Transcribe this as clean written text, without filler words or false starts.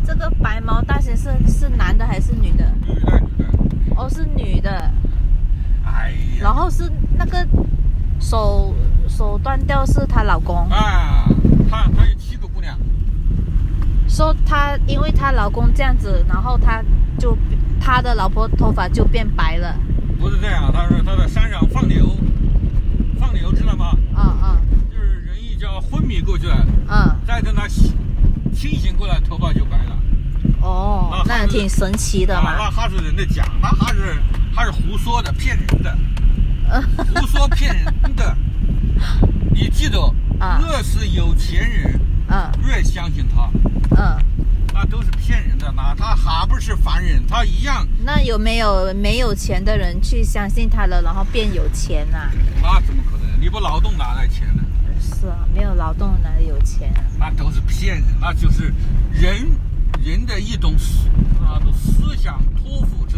这个白毛大仙是男的还是女的？ 女的。 哦，是女的。 哎呀。 然后是那个手断掉是她老公。 啊，她有7个姑娘。 说她因为她老公这样子，然后她的老婆头发就变白了。 不是这样，他说他在山上放牛知道吗？就是人一觉昏迷过去了，再等他清醒过来，头发就白了。 哦，那挺神奇的嘛。 那还是人的讲，那还是胡说的，骗人的，胡说骗人的。你记得，越是有钱人，越相信他。那都是骗人的，那他还不是凡人，他一样。 那有没有钱的人去相信他了，然后变有钱啊？ 那怎么可能？你不劳动哪来钱呢？ 是啊，没有劳动哪里有钱啊？ 那都是骗人，那就是人的一种思想托付